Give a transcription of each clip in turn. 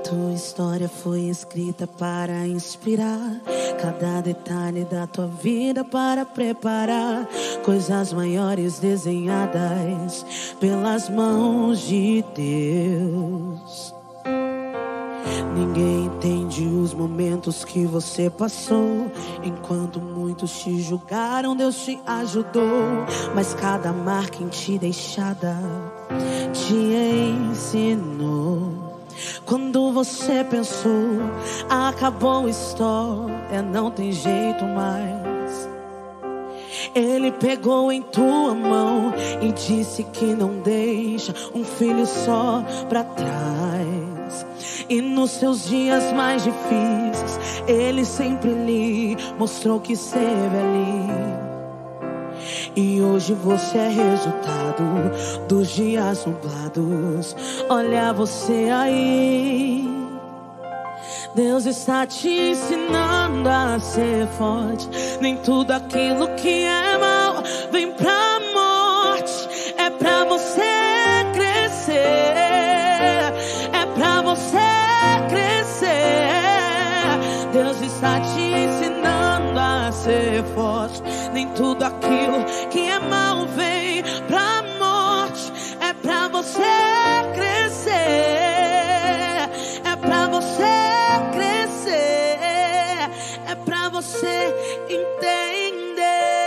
Tua história foi escrita para inspirar, cada detalhe da tua vida para preparar coisas maiores desenhadas pelas mãos de Deus. Ninguém entende os momentos que você passou. Enquanto muitos te julgaram, Deus te ajudou. Mas cada marca em ti deixada te ensinou. Quando você pensou, acabou a história, não tem jeito mais, Ele pegou em tua mão e disse que não deixa um filho só pra trás. E nos seus dias mais difíceis, Ele sempre lhe mostrou que esteve ali. E hoje você é resultado dos dias nublados. Olha você aí, Deus está te ensinando a ser forte. Nem tudo aquilo que é mal vem pra morte. É pra você crescer, é pra você crescer. Deus está te ensinando a ser forte. Nem tudo aquilo que é mal vem pra morte. É pra você crescer, é pra você crescer, é pra você entender.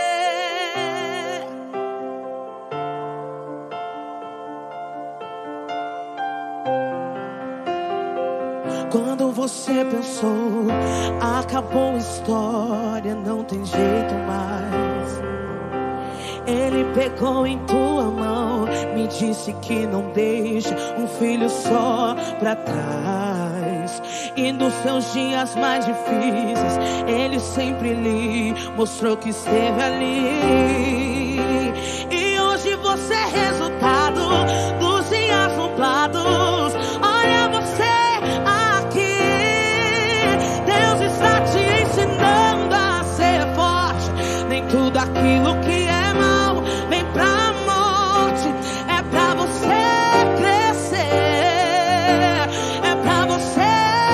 Quando você pensou, acabou a história, não tem jeito mais, Ele pegou em tua mão, me disse que não deixa um filho só pra trás. E nos seus dias mais difíceis, Ele sempre lhe mostrou que esteve ali. E hoje você é resultado dos dias nublados. Olha você aqui, Deus está te ensinando a ser forte. Nem tudo aquilo que é mal vem pra morte. É pra você crescer, é pra você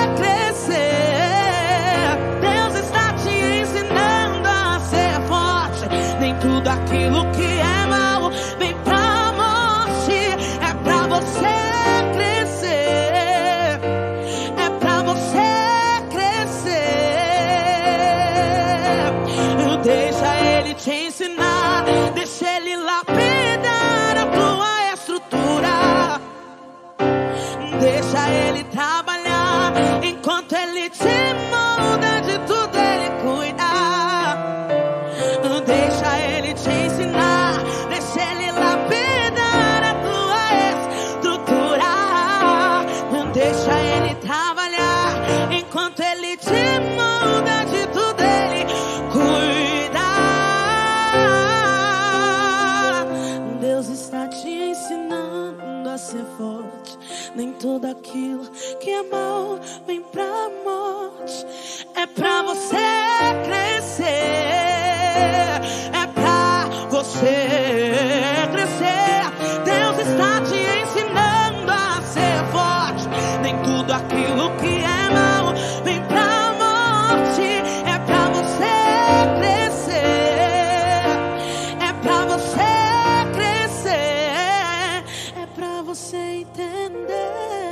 crescer. Deus está te ensinando a ser forte. Nem tudo aquilo que é mal vem pra morte. É pra você crescer, é pra você crescer. Deixa Ele te ensinar, deixa Ele lapidar a tua estrutura. Deixa Ele trabalhar enquanto Ele te molda, de tudo Ele cuida. Deixa Ele te ensinar, deixa Ele lapidar a tua estrutura. Deixa Ele trabalhar enquanto Ele te molda, de tudo Ele cuida. Deus está te ensinando a ser forte. Nem tudo aquilo que é mal vem pra morte. É pra você crescer, é pra você crescer. Deus está te ensinando a ser forte. Nem tudo aquilo que é mal vem pra morte. É pra você crescer, é pra você crescer, é pra você entender.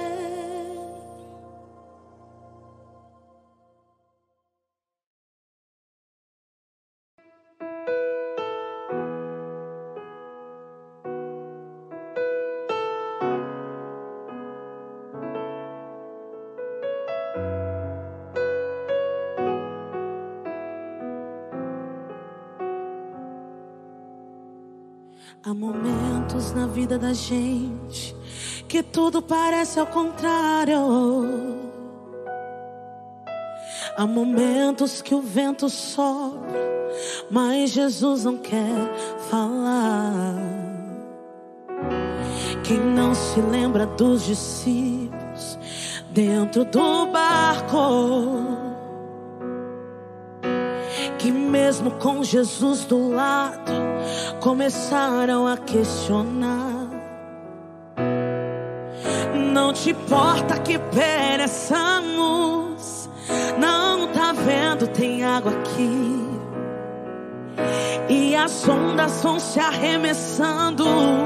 Há momentos na vida da gente que tudo parece ao contrário. Há momentos que o vento sopra, mas Jesus não quer falar. Quem não se lembra dos discípulos dentro do barco, que mesmo com Jesus do lado começaram a questionar. Não te importa que pereçamos. Não tá vendo, tem água aqui. E as ondas vão se arremessando.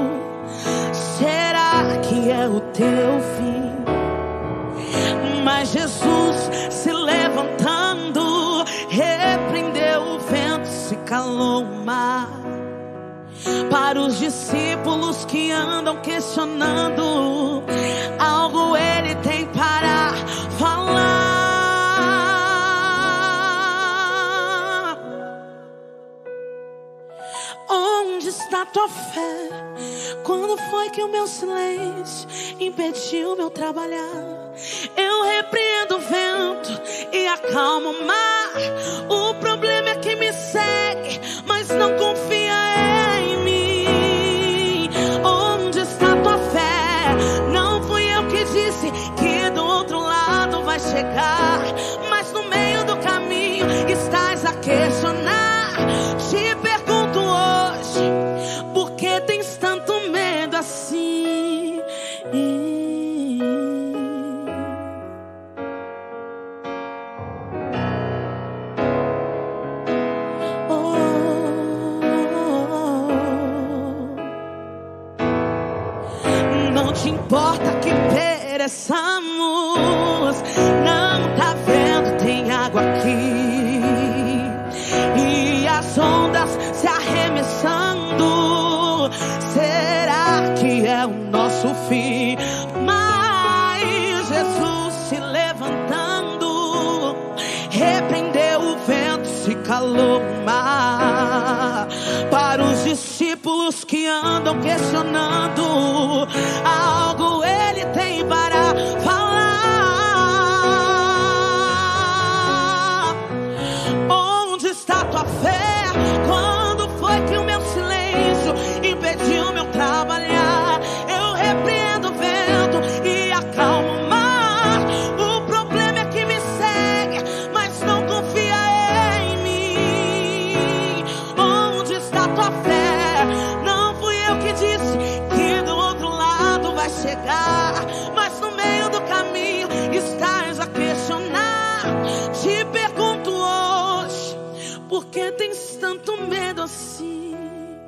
Será que é o teu fim? Mas Jesus se levantando, repreendeu o vento, se calou o mar. Para os discípulos que andam questionando, algo ele tem para falar. Onde está tua fé? Quando foi que o meu silêncio impediu meu trabalhar? Eu repreendo o vento e acalmo o mar. O problema é que me segue, mas não confia em mim. Onde está tua fé? Não fui eu que disse que do outro lado vai chegar, mas no meio do caminho estás a questionar. Te pergunto hoje, por que tens tanto medo assim? Não te importa que pereçamos. Não tá vendo, tem água aqui. E as ondas se arremessando. Será que é o nosso fim? Mas Jesus se levantando, repreendeu o vento, se calou o mar. Para os discípulos que andam questionando, algo ele tem para falar. Onde está tua fé? Quando foi que o meu silêncio impediu meu trabalhar? Eu repreendo o vento e acalmo o mar. O problema é que me segue, mas não confia em mim. Onde está tua fé? Não fui eu que disse que do outro lado vai chegar, mas no meio do caminho estás a questionar. Te pergunto hoje, por que tens tanto medo assim?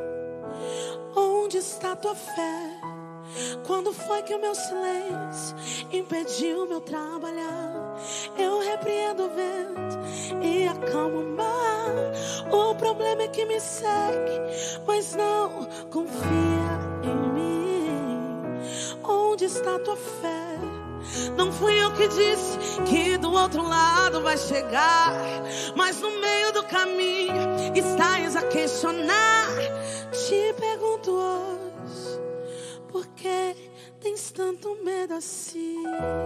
Onde está tua fé? Quando foi que o meu silêncio impediu meu trabalhar? Eu repreendo o vento e acalmo o mar. O problema é que me segue, mas não confia em mim. Onde está tua fé? Não fui eu que disse que do outro lado vai chegar, mas no meio do caminho estás a questionar. Te pergunto hoje, por que tens tanto medo assim?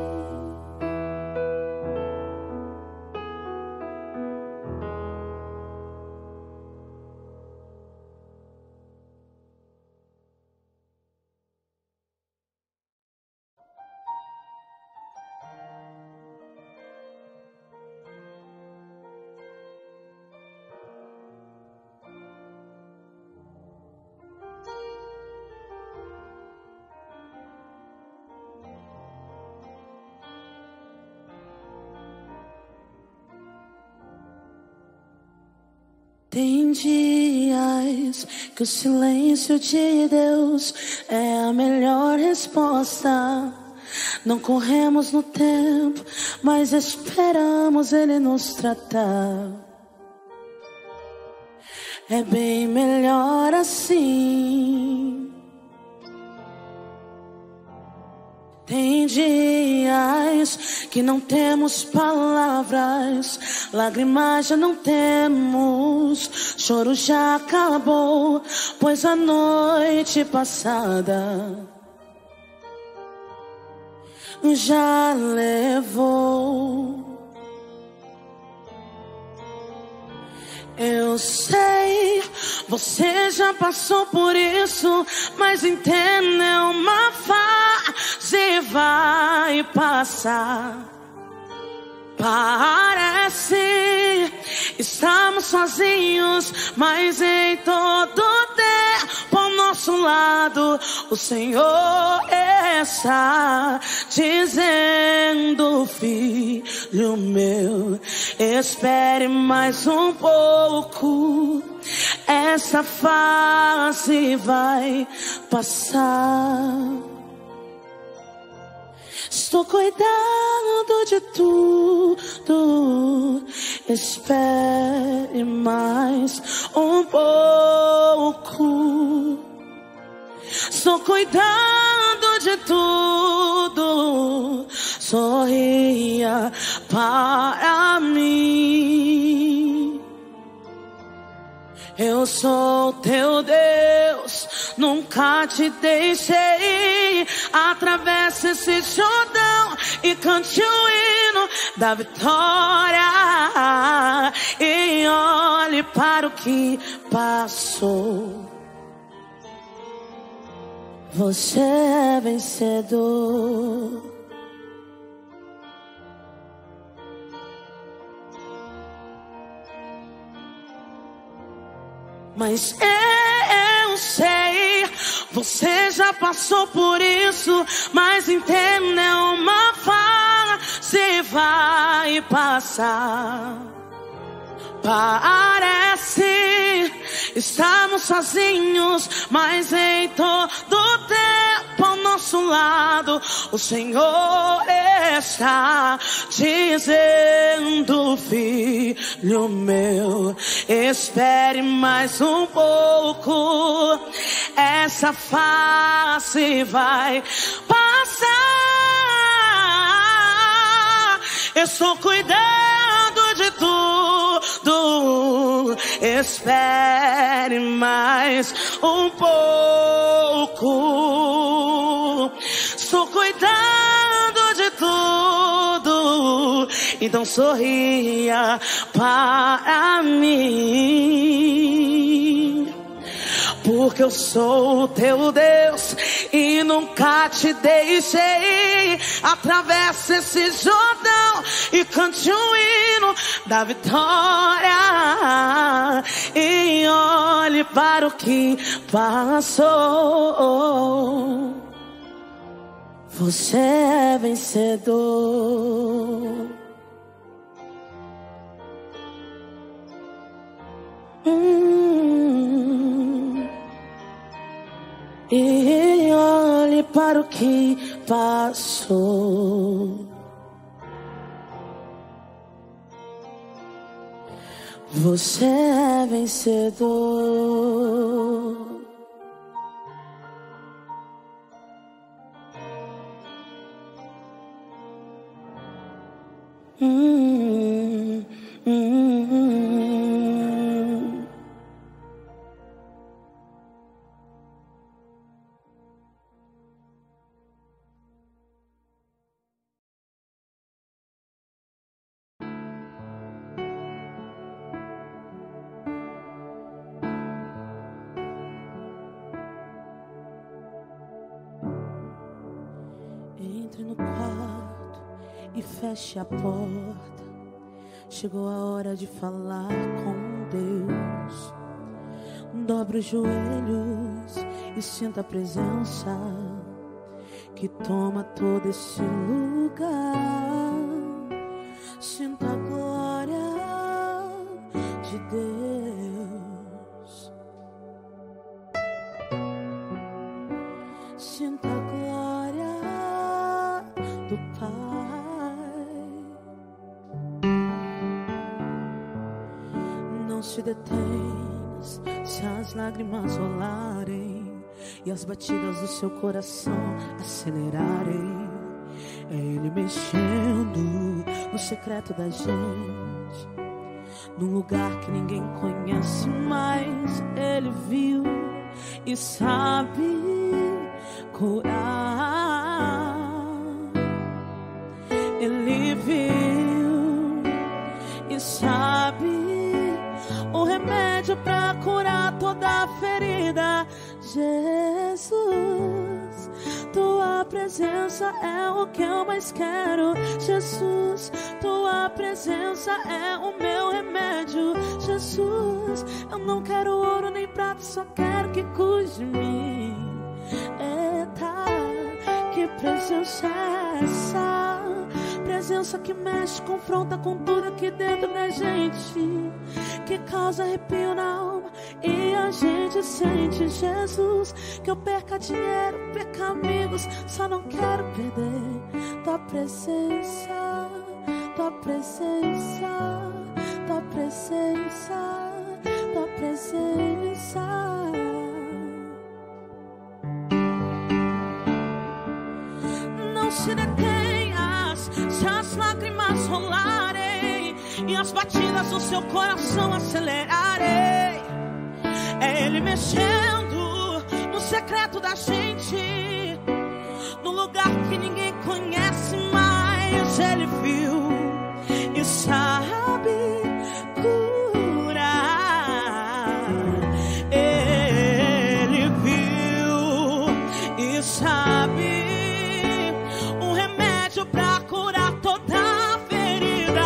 Tem dias que o silêncio de Deus é a melhor resposta. Não corremos no tempo, mas esperamos Ele nos tratar. É bem melhor assim. Tem dias que não temos palavras, lágrimas já não temos, choro já acabou, pois a noite passada já levou. Eu sei, você já passou por isso, mas entenda, é uma fase e vai passar. Parece estamos sozinhos, mas em todo tempo ao nosso nosso lado, o Senhor está dizendo: filho meu, espere mais um pouco, essa fase vai passar. Estou cuidando de tudo, espere mais um pouco. Estou cuidando de tudo, sorria para mim. Eu sou teu Deus, nunca te deixei. Atravesse esse Jordão e cante o hino da vitória. E olhe para o que passou. Você é vencedor. Mas eu sei, você já passou por isso. Mas entenda, é uma fase, vai passar. Parece estamos sozinhos, mas em todo tempo ao nosso lado, o Senhor está dizendo: filho meu, espere mais um pouco, essa fase vai passar. Eu estou cuidando de tudo, espere mais um pouco. Estou cuidando de tudo, então sorria para mim. Porque eu sou teu Deus e nunca te deixei. Atravesse esse Jordão e cante o hino da vitória. E olhe para o que passou. Você é vencedor. E olhe para o que passou. Você é vencedor. Entre no quarto e feche a porta. Chegou a hora de falar com Deus. Dobre os joelhos e sinta a presença que toma todo esse lugar. Sinta a glória de Deus. Sinta a glória do Pai. Não se detenhas se as lágrimas rolarem e as batidas do seu coração acelerarem. É Ele mexendo no secreto da gente, num lugar que ninguém conhece, mas Ele viu e sabe curar. Ele viu e sabe o remédio pra curar toda a ferida. Jesus tua presença é o que eu mais quero. Jesus, tua presença é o meu remédio. Jesus, eu não quero ouro nem prata, só quero que cuide de mim. Eita, que presença é essa? Presença que mexe, confronta com tudo aqui dentro da gente, que causa arrepio na alma e a gente sente. Jesus, que eu perca dinheiro, perca amigos, só não quero perder tua presença, tua presença, tua presença, tua presença. Não se detenhas, se as lágrimas rolarem e as batidas do seu coração acelerarem. É Ele mexendo no secreto da gente, no lugar que ninguém conhece, mas Ele viu e sabe curar. Ele viu e sabe um remédio pra curar toda a ferida.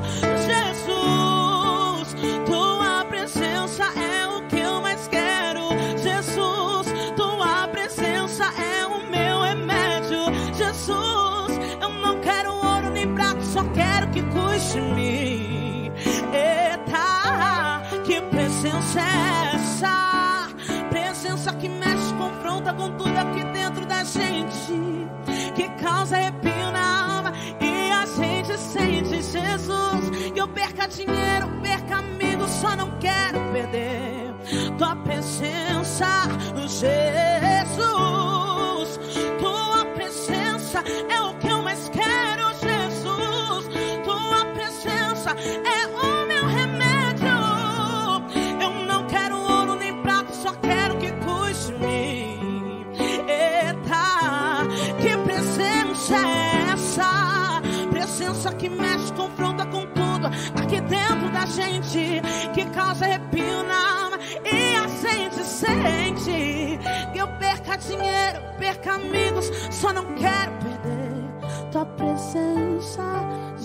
Jesus, tua presença é o que eu mais quero. Jesus, tua presença é o meu remédio. Jesus, eu não quero ouro nem prata, só quero que cuide de mim. Eita, que presença é essa? Presença que mexe, confronta com tudo aqui dentro da gente, que causa arrepio na alma e a gente sente. Jesus, que eu perca dinheiro, perca amigos, só não quero perder tua presença. Jesus, tua presença é o que eu mais quero. Jesus, tua presença é o meu remédio. Eu não quero ouro nem prata, só quero que cuide de mim. Eita, que presença é essa? Presença que mexe, confronta com tudo aqui dentro da gente, que causa arrepio na alma e a gente sente. Que eu perca dinheiro, perca amigos, só não quero perder tua presença.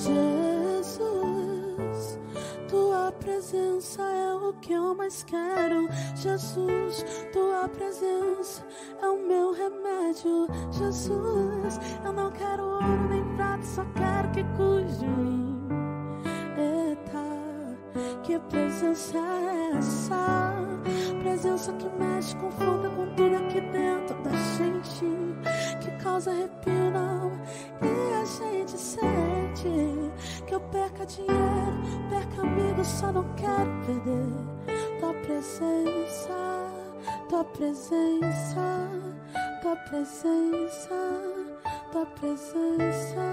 Jesus, tua presença é o que eu mais quero. Jesus, tua presença é o meu remédio. Jesus, eu não quero ouro nem prata, só quero que cuide de mim. Eita, que presença é essa? Presença que mexe, confronta com tudo aqui dentro da gente, que causa arrepio na alma e a gente sente. Que eu perca dinheiro, perca amigos, só não quero perder tua presença, tua presença, tua presença, tua presença.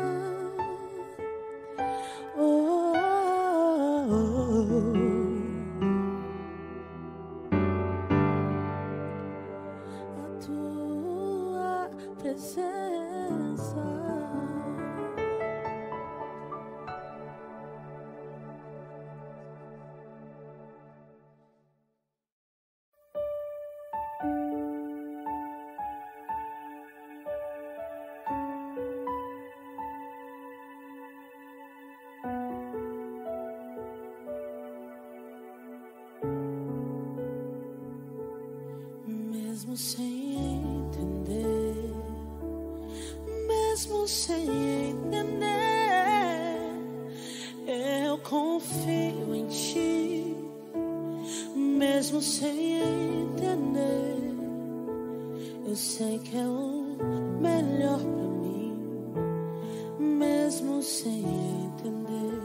Oh, oh, oh, oh. A tua presença. Mesmo sem entender, mesmo sem entender, eu confio em ti. Mesmo sem entender, eu sei que é o melhor pra mim. Mesmo sem entender,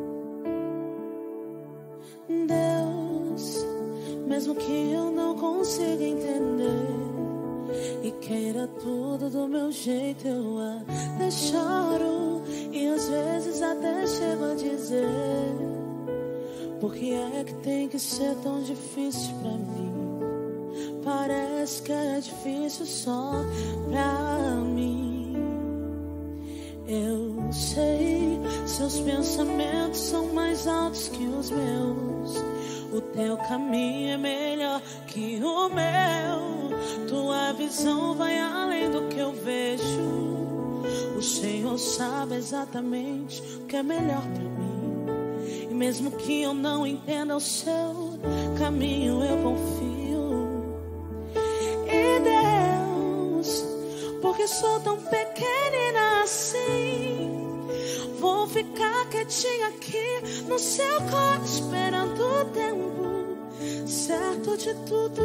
Deus, mesmo que eu não consiga entender e queira tudo do meu jeito, eu até choro e às vezes até chego a dizer: por que é que tem que ser tão difícil pra mim? Parece que é difícil só pra mim. Eu sei Seus pensamentos são mais altos que os meus. O teu caminho é melhor que o meu. Tua visão vai além do que eu vejo. O Senhor sabe exatamente o que é melhor pra mim. E mesmo que eu não entenda o seu caminho, eu confio em Deus. Porque sou tão pequenina assim, vou ficar quietinha aqui no seu colo, esperando o tempo certo de tudo.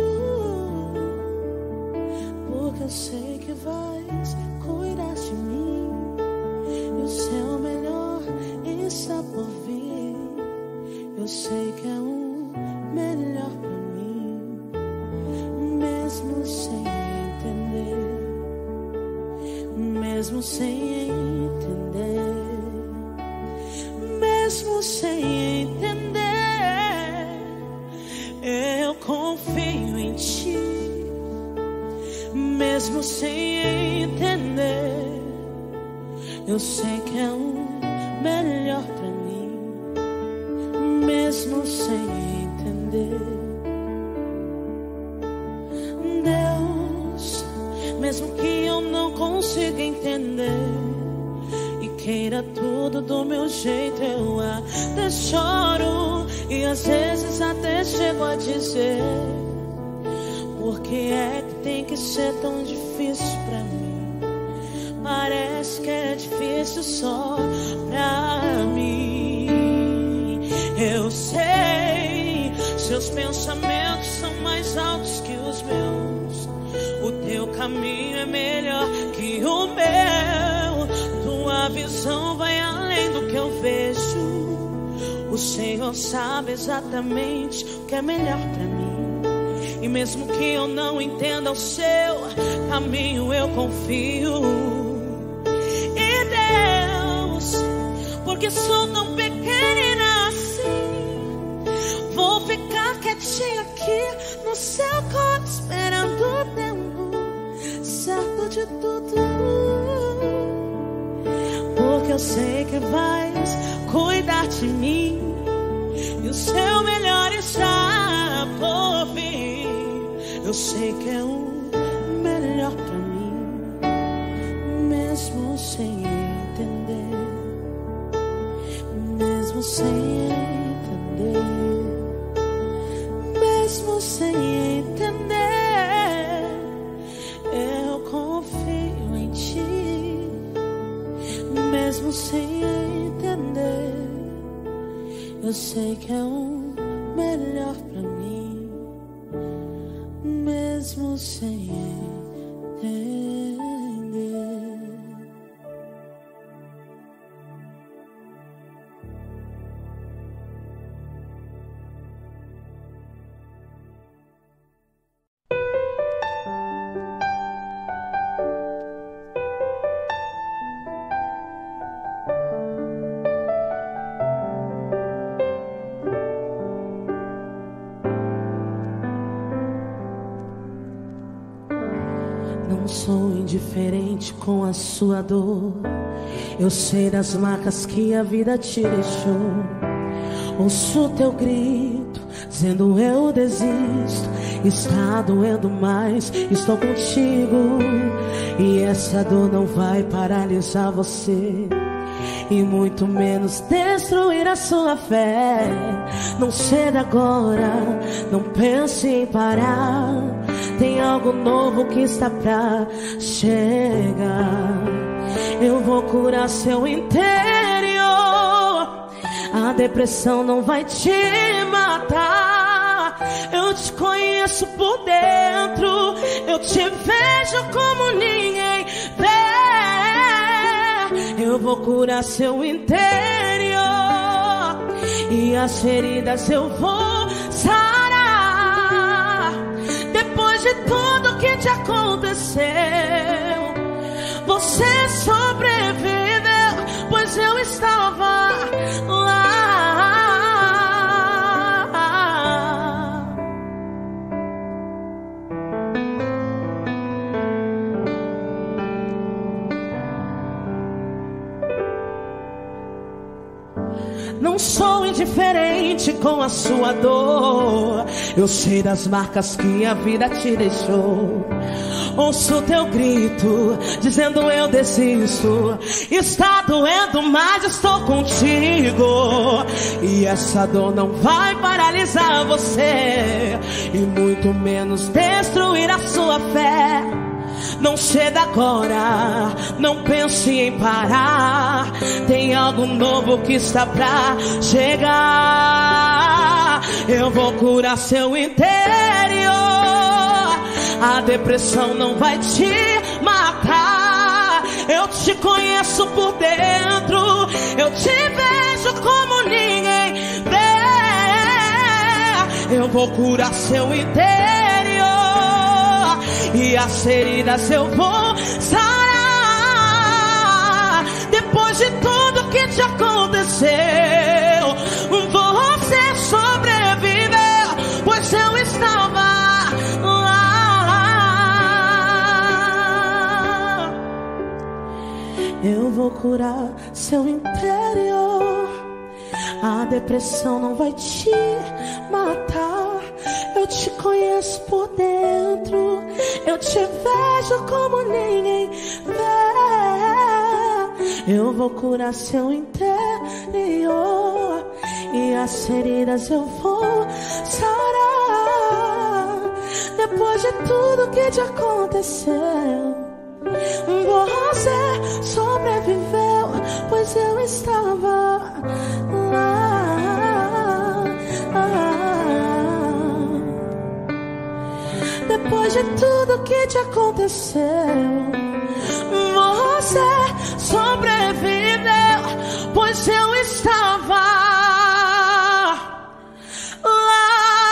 Porque eu sei que vais cuidar de mim, e o seu melhor está por vir. Eu sei que é o melhor pra mim, mesmo sem entender, mesmo sem entender, mesmo sem entender, eu confio em ti. Mesmo sem entender, eu sei que é o melhor pra mim. Mesmo sem entender, Deus, mesmo que eu não consiga entender e queira tudo do meu jeito, eu até choro e às vezes até chego a dizer: por que é que tem que ser tão difícil pra mim? Parece que é difícil só pra mim. Eu sei, seus pensamentos são mais altos que os meus. O teu caminho é melhor que o meu. Tua visão vai além do que eu vejo. O Senhor sabe exatamente o que é melhor pra mim. E mesmo que eu não entenda o seu caminho, eu confio em Deus. Porque sou tão pequenina assim, vou ficar quietinha aqui no seu colo, esperando o tempo certo de tudo. Porque eu sei que vais cuidar de mim, e o seu melhor está por vir. Eu sei que é o melhor pra mim, mesmo sem entender, mesmo sem entender, mesmo sem entender, eu confio em ti. Mesmo sem entender, eu sei que é o melhor pra mim, mesmo sem entender. Não sou indiferente com a sua dor. Eu sei das marcas que a vida te deixou. Ouço teu grito, dizendo eu desisto. Está doendo, mas estou contigo. E essa dor não vai paralisar você, e muito menos destruir a sua fé. Não ceda agora, não pense em parar. Tem algo novo que está pra chegar. Eu vou curar seu interior. A depressão não vai te matar. Eu te conheço por dentro. Eu te vejo como ninguém vê. Eu vou curar seu interior, e as feridas eu vou sarar. Depois de tudo que te aconteceu, você sobreviveu, pois eu estava lá. Não sou indiferente com a sua dor. Eu sei das marcas que a vida te deixou. Ouço teu grito dizendo eu desisto. Está doendo, mas estou contigo. E essa dor não vai paralisar você, e muito menos destruir a sua fé. Não ceda agora, não pense em parar. Tem algo novo que está pra chegar. Eu vou curar seu interior. A depressão não vai te matar. Eu te conheço por dentro. Eu te vejo como ninguém vê. Eu vou curar seu interior. E as feridas eu vou sarar. Depois de tudo que te aconteceu, você sobreviveu, pois eu estava lá. Eu vou curar seu interior. A depressão não vai te matar. Eu te conheço por dentro. Eu te vejo como ninguém vê. Eu vou curar seu interior. E as feridas eu vou sarar. Depois de tudo que te aconteceu, você sobreviveu, pois eu estava lá. Depois de tudo que te aconteceu, você sobreviveu, pois eu estava lá.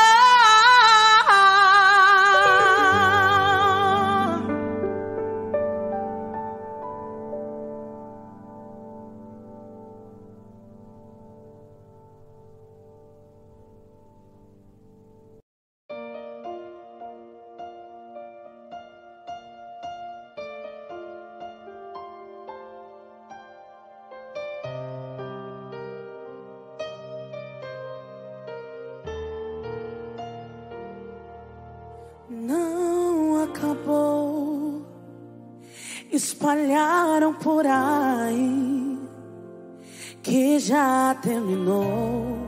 Não acabou. Espalharam por aí que já terminou,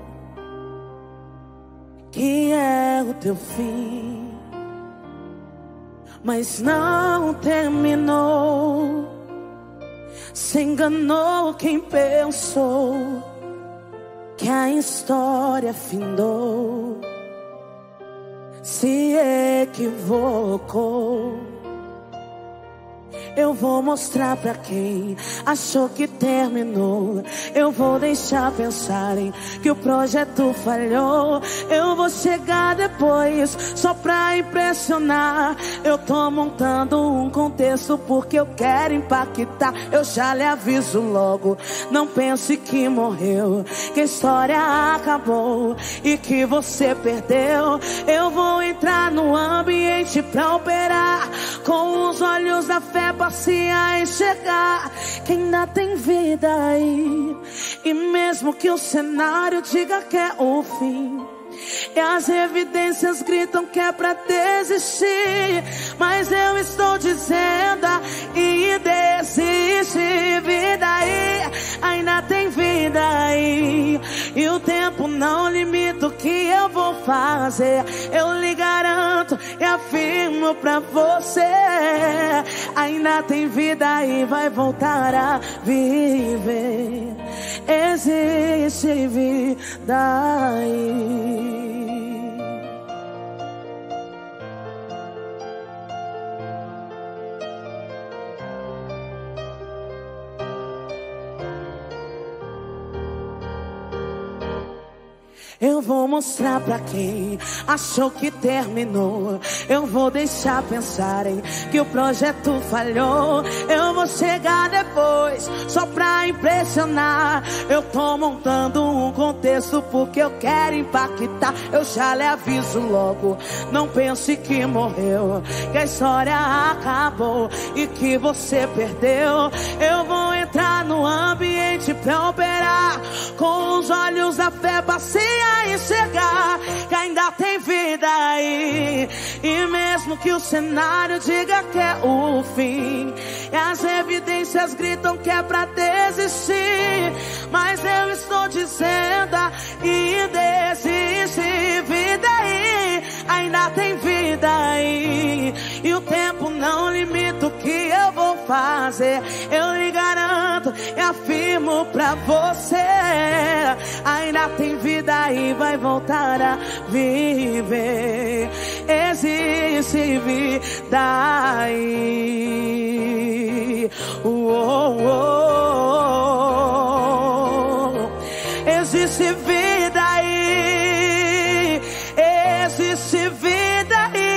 que é o teu fim. Mas não terminou. Se enganou quem pensou que a história findou. Se equivocou. Eu vou mostrar pra quem achou que terminou. Eu vou deixar pensarem que o projeto falhou. Eu vou chegar depois só pra impressionar. Eu tô montando um contexto porque eu quero impactar. Eu já lhe aviso logo, não pense que morreu, que a história acabou e que você perdeu. Eu vou entrar no ambiente pra operar, com os olhos da fé passei a enxergar que ainda tem vida aí. E mesmo que o cenário diga que é o fim, e as evidências gritam que é pra desistir, mas eu estou dizendo e desiste. Vida aí, ainda tem vida aí. E o tempo não limita o que eu vou fazer. Eu lhe garanto e afirmo pra você, ainda tem vida aí, vai voltar a viver. Existe vida aí. Eu vou mostrar pra quem achou que terminou. Eu vou deixar pensarem que o projeto falhou. Eu vou chegar depois só pra impressionar. Eu tô montando um contexto porque eu quero impactar. Eu já lhe aviso logo, não pense que morreu, que a história acabou e que você perdeu. Eu vou entrar no ambiente mente pra operar. Com os olhos da fé passei a enxergar que ainda tem vida aí. E mesmo que o cenário diga que é o fim, e as evidências gritam que é pra desistir, mas eu estou dizendo ainda existe vida aí. Ainda tem vida aí. E o tempo não limita o que eu vou fazer. Eu lhe garanto e afirmo pra você, ainda tem vida aí, vai voltar a viver. Existe vida aí. Existe vida aí. Existe vida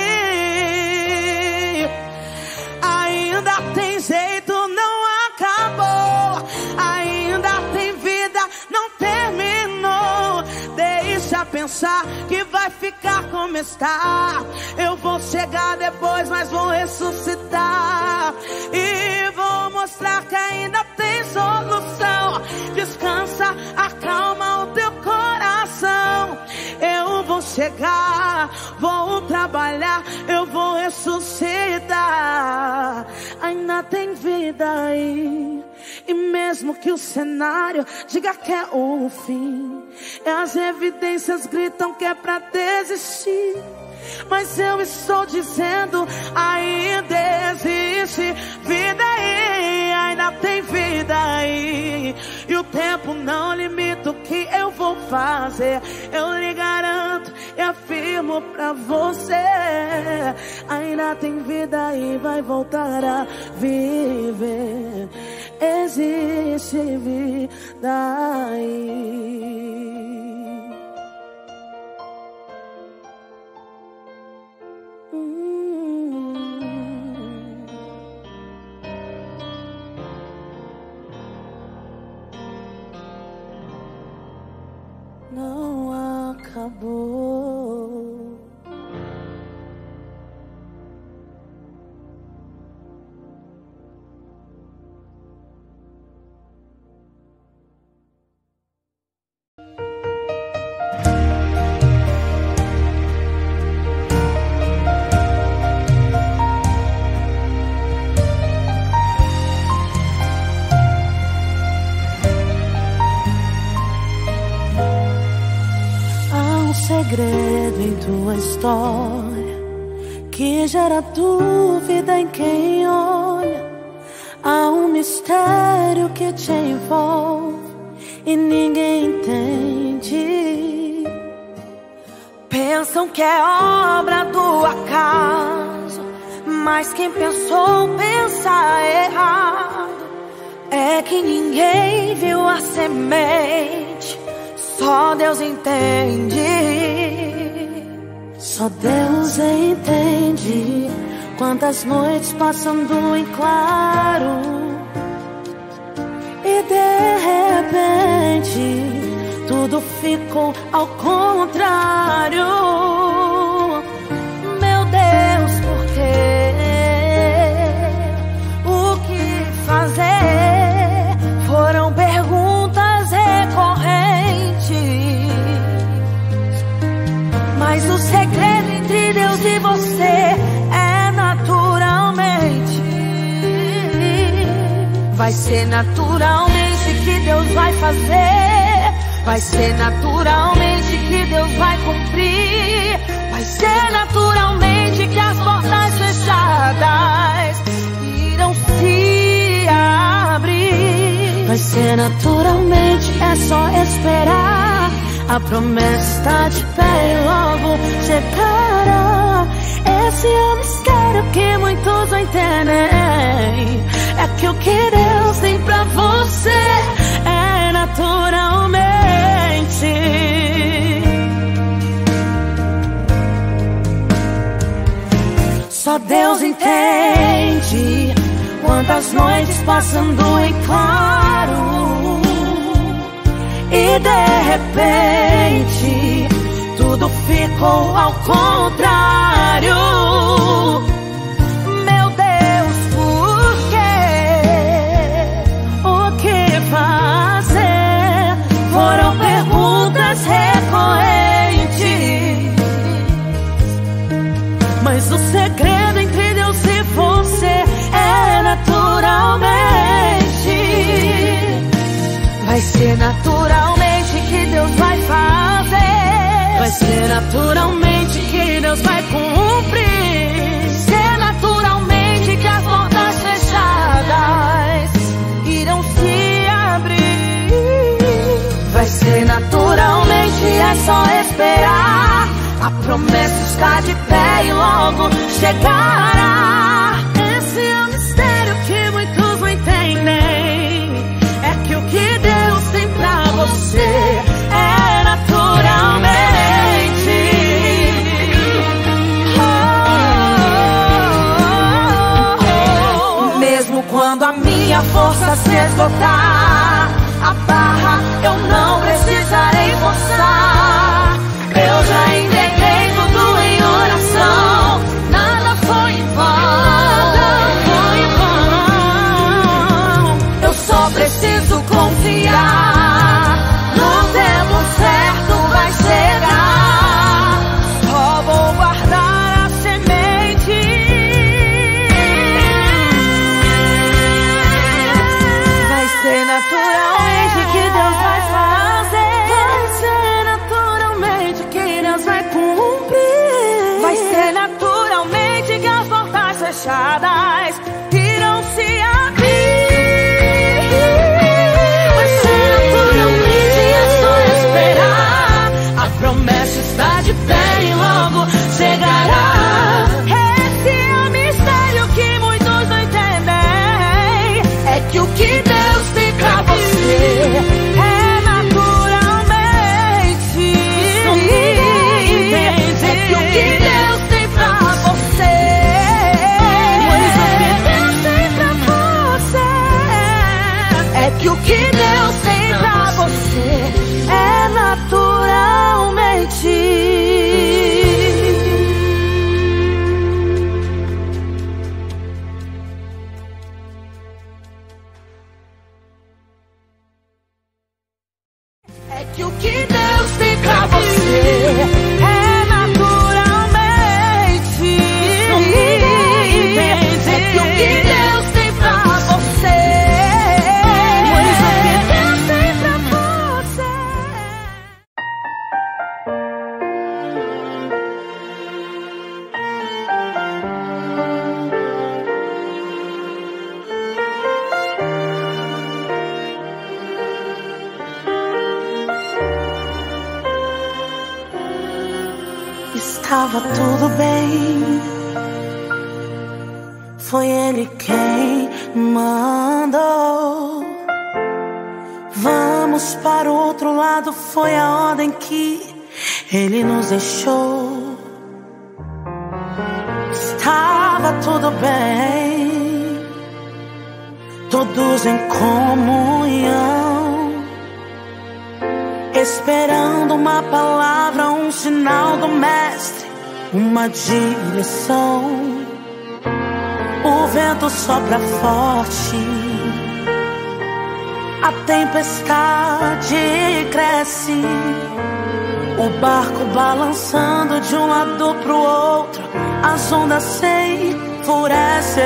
aí. Ainda tem jeito, não acabou. Ainda tem vida, não terminou. Deixa pensar que vai ficar como está. Eu vou chegar depois, mas vou ressuscitar. E vou mostrar que ainda tem solução. Descansa, acalma o teu coração. Eu vou chegar, vou trabalhar, eu vou ressuscitar. Ainda tem vida aí. E mesmo que o cenário diga que é o fim, e as evidências gritam que é pra desistir, mas eu estou dizendo ainda existe vida aí. Ainda tem vida aí. E o tempo não limita o que eu vou fazer. Eu lhe garanto e afirmo pra você, ainda tem vida aí, vai voltar a viver. Existe vida aí. Não acabou. Segredo em tua história que gera dúvida em quem olha. Há um mistério que te envolve e ninguém entende. Pensam que é obra do acaso, mas quem pensou pensa errado. É que ninguém viu a semente, só Deus entende. Só Deus entende quantas noites passando em claro e de repente tudo ficou ao contrário. Meu Deus, por quê? O que fazer? Foram perguntas recorrentes, mas o segredo entre Deus e você é naturalmente. Vai ser naturalmente que Deus vai fazer. Vai ser naturalmente que Deus vai cumprir. Vai ser naturalmente que as portas fechadas irão se abrir. Vai ser naturalmente, é só esperar. A promessa está de pé e logo chegará. Esse é o mistério que muitos não entendem. É que o que Deus tem pra você é naturalmente. Só Deus entende quantas noites passando em claro e de repente tudo ficou ao contrário. Meu Deus, por quê? O que fazer? ser naturalmente que Deus vai fazer. Vai ser naturalmente que Deus vai cumprir. Ser naturalmente que as portas fechadas irão se abrir. Vai ser naturalmente, é só esperar. A promessa está de pé e logo chegará. Esse é o mistério que muitos não entendem. É que o que Deus tem pra você é naturalmente. Mesmo quando a minha força se esgotar, a barra eu não precisarei forçar. Eu já entreguei tudo em oração. Nada foi em vão. Eu só preciso confiar. No tempo certo vai chegar. Só vou guardar a semente. Vai ser naturalmente que Deus vai fazer. Vai ser naturalmente que Deus vai cumprir. Vai ser naturalmente que as portas fechadas irão se abrir. Vai ser naturalmente, é só esperar. A promessa está de pé e logo chegará. Esse é o mistério que muitos não entendem. É que o que Deus tem pra você é naturalmente. É que o que Deus tem pra você, pois o que Deus tem pra você, é que o que Deus tem pra você é naturalmente. É que o que Deus tem pra você é naturalmente. É que o que Deus tem pra você, pois o que Deus tem pra você. Estava tudo bem, foi Ele quem mandou. Vamos para o outro lado, foi a ordem que Ele nos deixou. Estava tudo bem, todos em comunhão, esperando uma palavra, um sinal do mestre, uma direção. O vento sopra forte, a tempestade cresce, o barco balançando de um lado pro outro, as ondas se enfurecem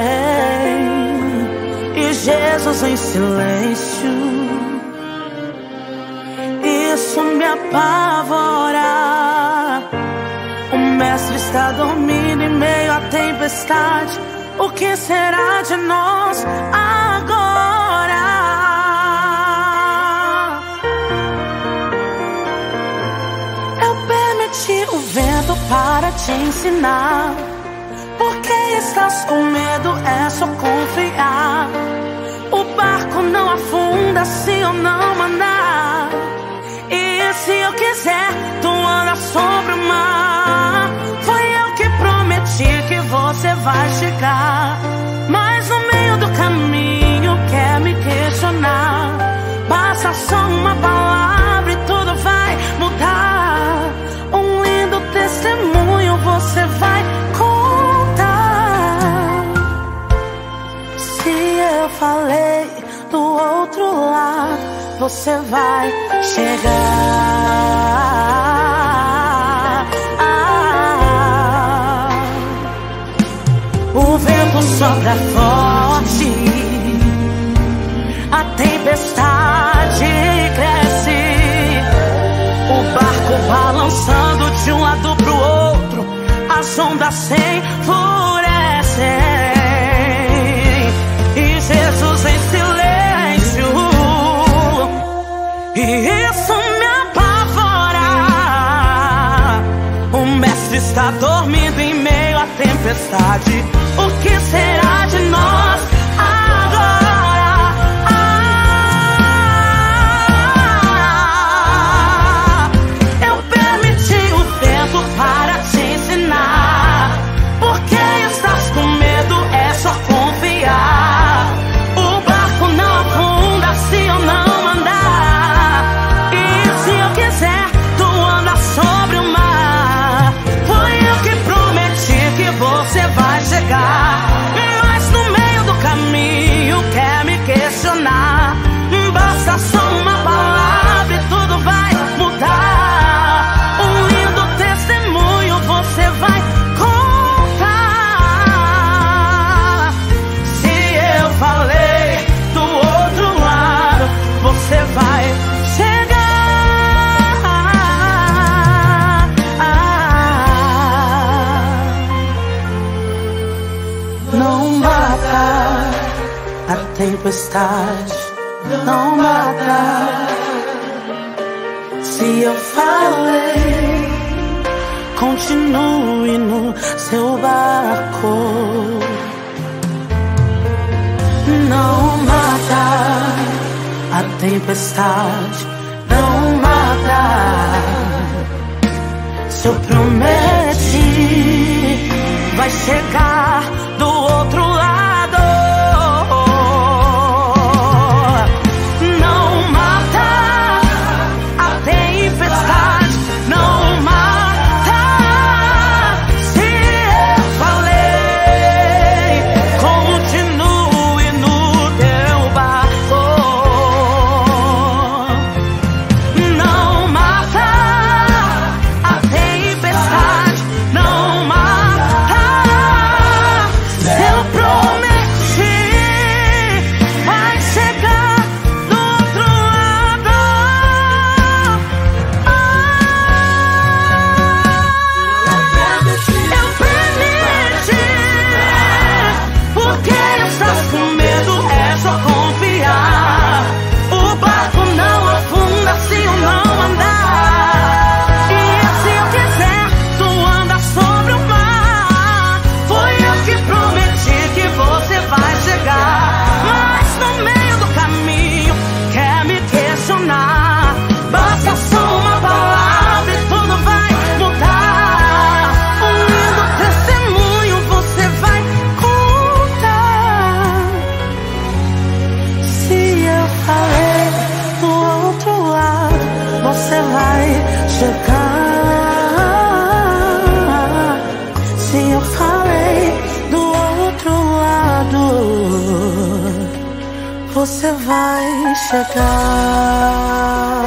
e Jesus em silêncio. Isso me apavora. O mestre está dormindo em meio à tempestade. O que será de nós agora? Eu permiti o vento para te ensinar. Porque estás com medo, é só confiar. O barco não afunda se eu não mandar. E se eu quiser, tu anda sobre o mar. Foi eu que prometi que você vai chegar. Mas no meio do caminho quer me questionar. Basta só uma palavra e tudo vai mudar. Um lindo testemunho você vai contar. Se eu falei do outro lado, você vai chegar. O vento sopra forte, a tempestade balançando de um lado pro outro, as ondas se enfurecem e Jesus em silêncio. E isso me apavora. O mestre está dormindo em meio à tempestade. O que será de nós agora? Eu permiti o vento para te ensinar. Por que estás com medo? É só confiar. O barco não afunda se eu não andar. E se eu quiser, tu andas sobre o mar. Foi eu que prometi que você vai chegar. Mas no meio do caminho quer me questionar. Basta só uma palavra e tudo vai mudar. Um lindo testemunho você vai contar. Se eu falei do outro lado, você vai chegar. Não mata a tempestade, não mata. Se eu falei, continue no seu barco. Não mata a tempestade, não mata. Se eu prometi, vai chegar do outro lado. Não mata a tempestade, não mata. Se eu falei, continue no teu barco. Não mata a tempestade, não mata. Se eu prometi, vai chegar do outro lado. Eu permiti. Por que estás com medo? É só confiar. O barco não afunda se eu não andar. E se eu quiser, tu andas sobre o mar. Foi eu que prometi que você vai chegar. Mas no meio do caminho quer me questionar. Basta só uma palavra e tudo vai mudar. Um lindo testemunho você vai contar. Se eu falei do outro lado, você vai chegar. Se eu falei do outro lado, você vai chegar.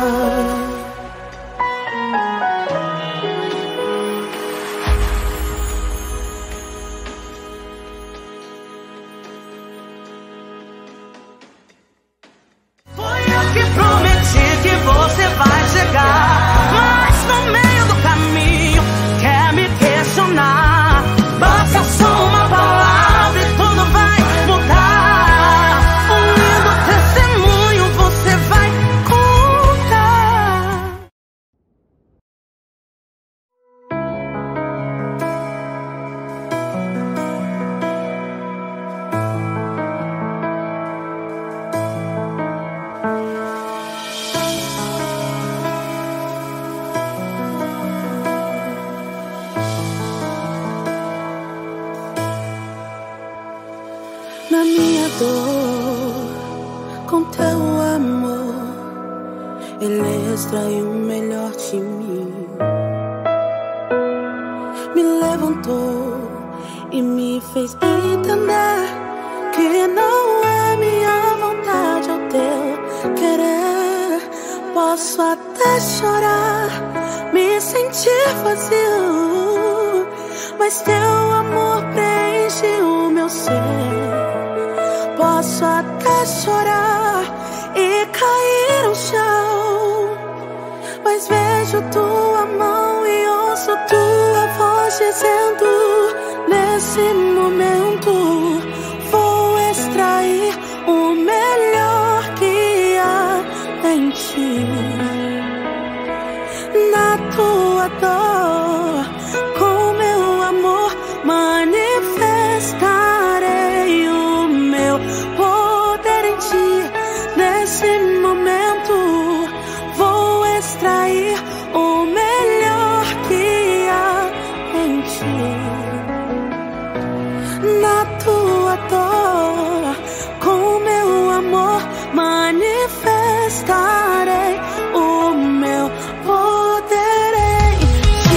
Foi eu que prometi que você vai chegar. Mas no meio do caminho quer me questionar. Basta só uma palavra e tudo vai mudar. Um lindo testemunho você vai contar. Na minha dor, com teu amor, ele extraiu o melhor de mim. Me levantou e me fez entender que não é minha vontade, é o teu querer. Posso até chorar, me sentir vazio, mas teu amor preenche o meu ser. Posso até chorar e cair no chão, mas vejo tua mão dizendo, nesse momento vou extrair o melhor que há em ti. Na tua dor, com meu amor, manifestarei o meu poder em ti. Nesse momento vou extrair o melhor que há em ti. Na tua dor, com meu amor, manifestarei o meu poder em ti.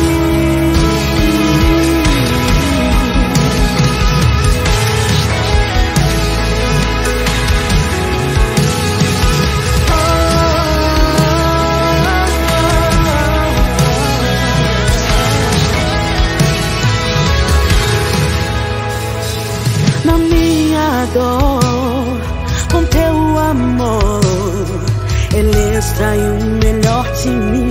Na minha dor, com teu amor, Ele extraiu o melhor de mim.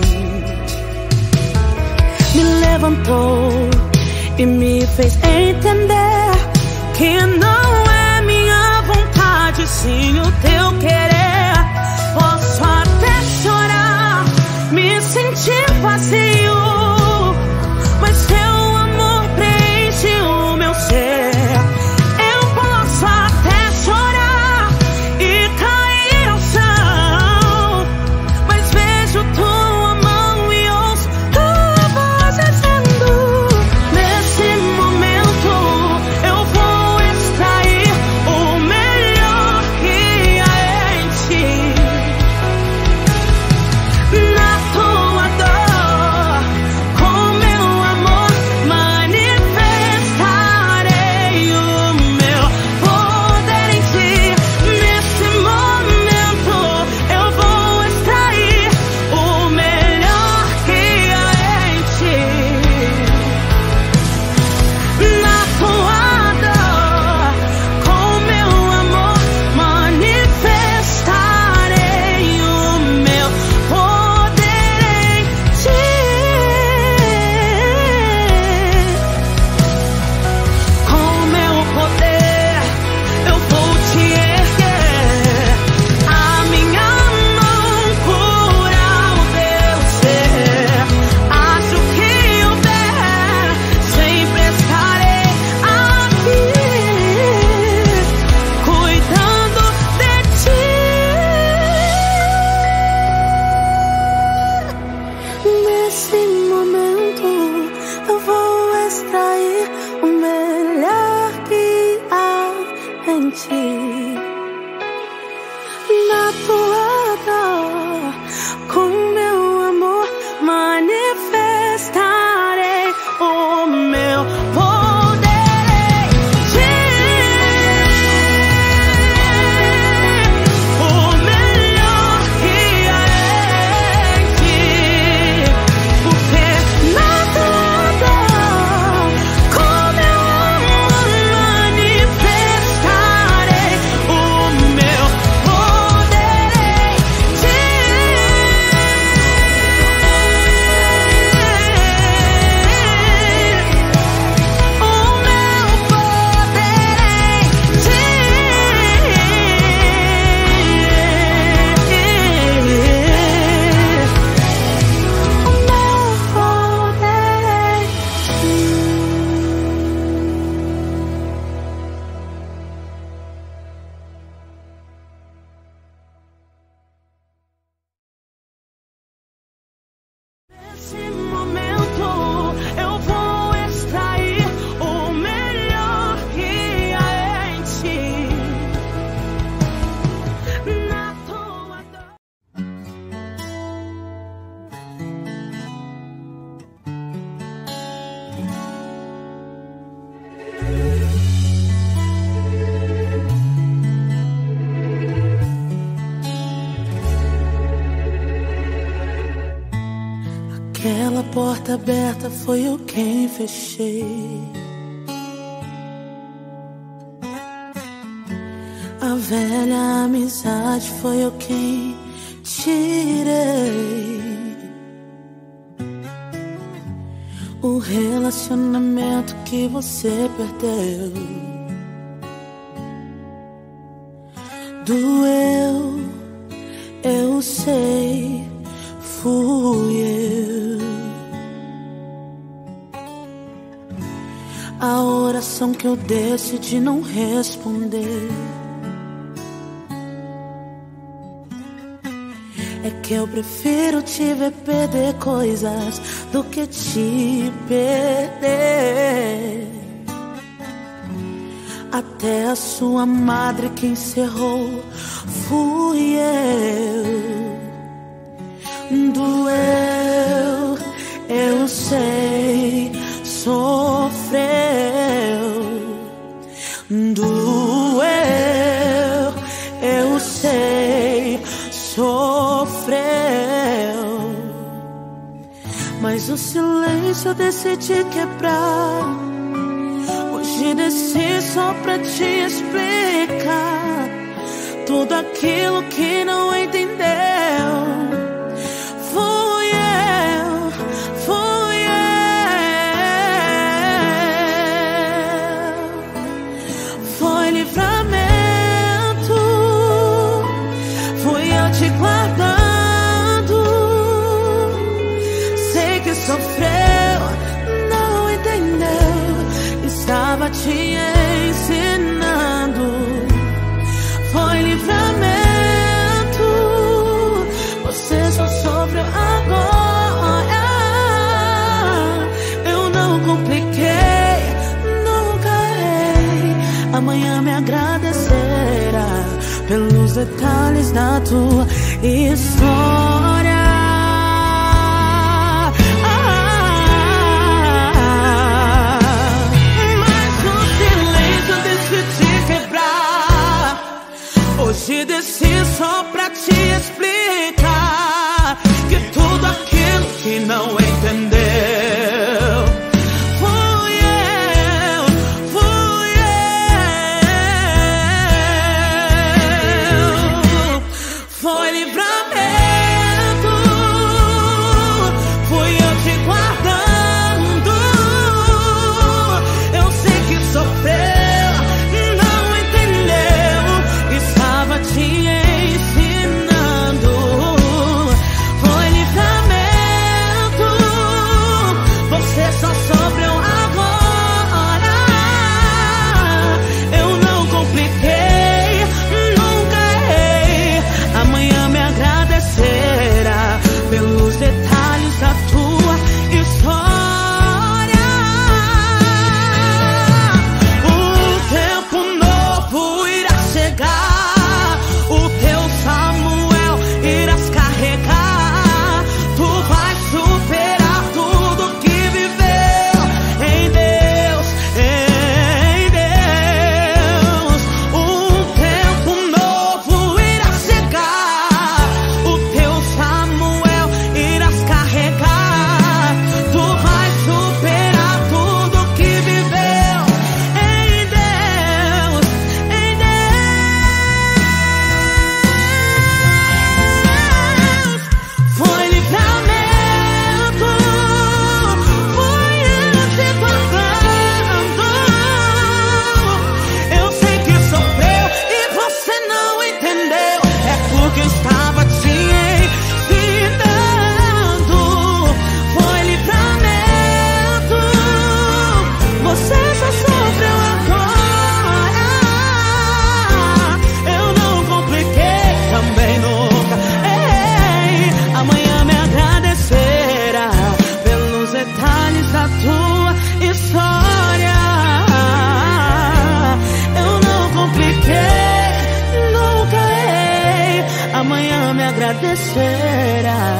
Me levantou e me fez entender que não é minha vontade, sim o teu querer. Posso até chorar, me sentir vazio, mas teu amor preenche o meu ser. Aquela porta aberta foi eu quem fechei. A velha amizade foi eu quem tirei. O relacionamento que você perdeu. Doeu, eu sei, fui eu. A oração que eu decidi não responder é que eu prefiro te ver perder coisas do que te perder. Até a sua madre que encerrou fui eu. Doeu, eu sei, sofreu. Doeu, eu sei, sofreu. Mas o silêncio eu decidi quebrar. Hoje desci só pra te explicar tudo aquilo que não entendeu. Fui eu, fui eu. Foi livramento, fui eu te guardando. Sei que sofreu, não entendeu, estava te ensinando. Foi livramento, você só sofreu agora. Eu não compliquei, nunca errei. Amanhã me agradecerá pelos detalhes da tua história. Hoje desci só pra te explicar que tudo aquilo que não entendeu. Fui eu, fui eu. Foi livramento, fui eu te guardando. Eu sei que sofreu, te ensinando. Foi livramento, você só sofreu agora. Eu não compliquei, nunca errei. Amanhã me agradecerá pelos detalhes da tua história. O tempo novo irá chegar. Amanhã me agradecerá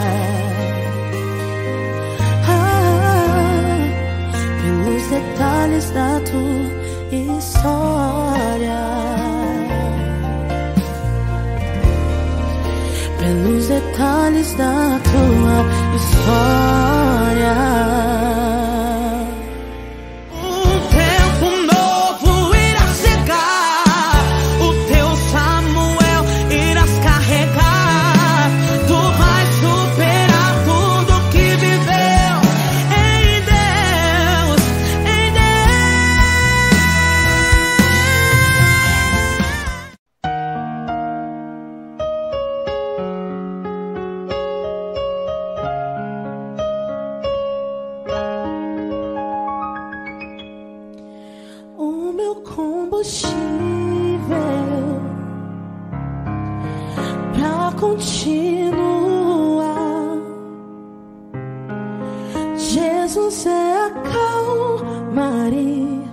pelos detalhes da tua história. Pelos detalhes da tua história. continua. Jesus é a calmaria,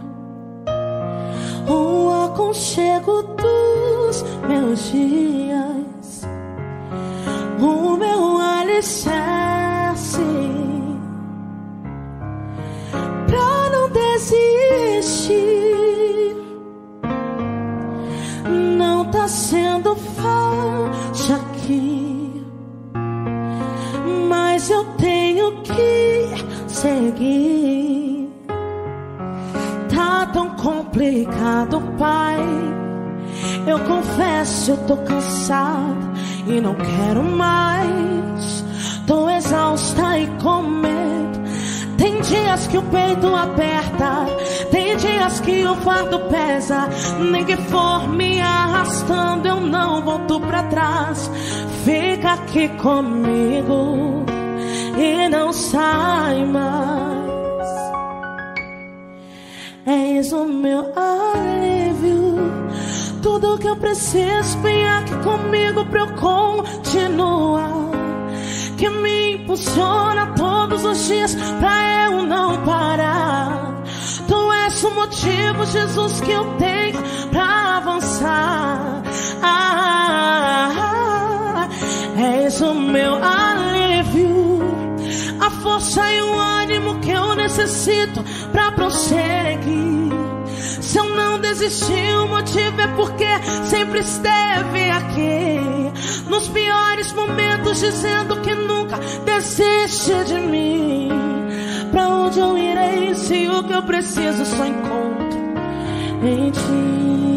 o aconchego dos meus dias, o meu alicerce, pra não desistir. Não tá sendo fácil aqui, mas eu tenho que seguir. Tá tão complicado, Pai, eu confesso, eu tô cansada e não quero mais. Tô exausta e com medo. Tem dias que o peito aperta, tem dias que o fardo pesa. Nem que for me arrastando, eu não volto pra trás. Fica aqui comigo e não sai mais. És o meu alívio, tudo que eu preciso, vem aqui comigo pra eu continuar. Que me impulsiona todos os dias pra eu não parar. Tu és o motivo, Jesus, que eu tenho pra avançar. És o meu alívio, a força e o ânimo que eu necessito pra prosseguir. Se eu não desisti, o motivo é porque sempre esteve aqui, nos piores momentos, dizendo que nunca desiste de mim. Pra onde eu irei se o que eu preciso só encontro em ti?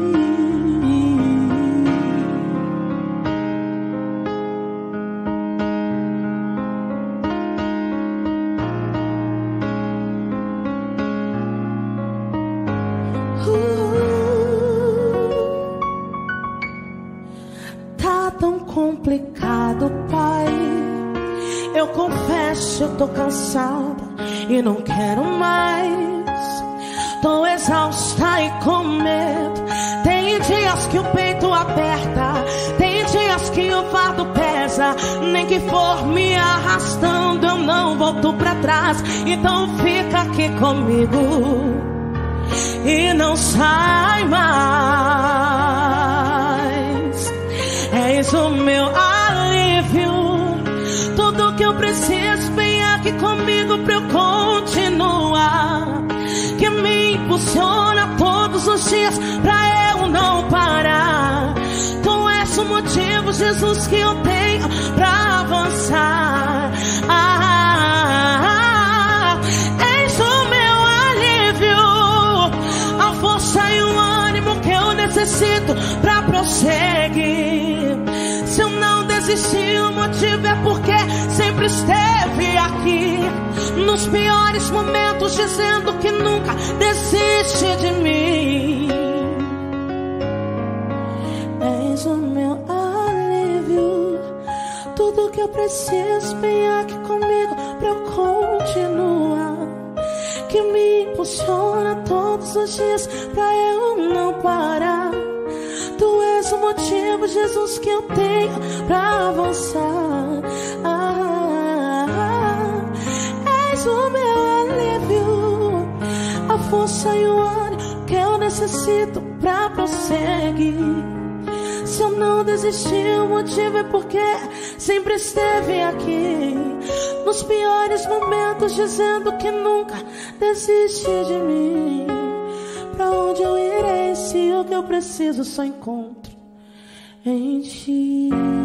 Tá tão complicado, Pai, eu confesso, eu tô cansada e não quero mais. Tô exausta e com medo. Tem dias que o peito aperta, tem dias que o fardo pesa. Nem que for me arrastando, eu não volto pra trás. Então fica aqui comigo e não sai mais. És o meu alívio, tudo que eu preciso, vem aqui comigo pra eu continuar. Que me impulsiona todos os dias pra eu não parar. Tu és o motivo, Jesus, que eu tenho pra avançar. És o meu alívio, a força e o ânimo que eu necessito pra prosseguir. Se eu não desisti, o motivo é porque sempre esteve aqui, nos piores momentos, dizendo que nunca desiste de mim. És o meu alívio, tudo que eu preciso, vem aqui comigo pra eu continuar. Que me impulsiona todos os dias pra eu não parar. Tu és o motivo, Jesus, que eu tenho pra avançar. És o meu alívio, a força e o ânimo que eu necessito pra prosseguir. Se eu não desisti, o motivo é porque sempre esteve aqui, nos piores momentos, dizendo que nunca desiste de mim. Pra onde eu irei se o que eu preciso só encontro em ti?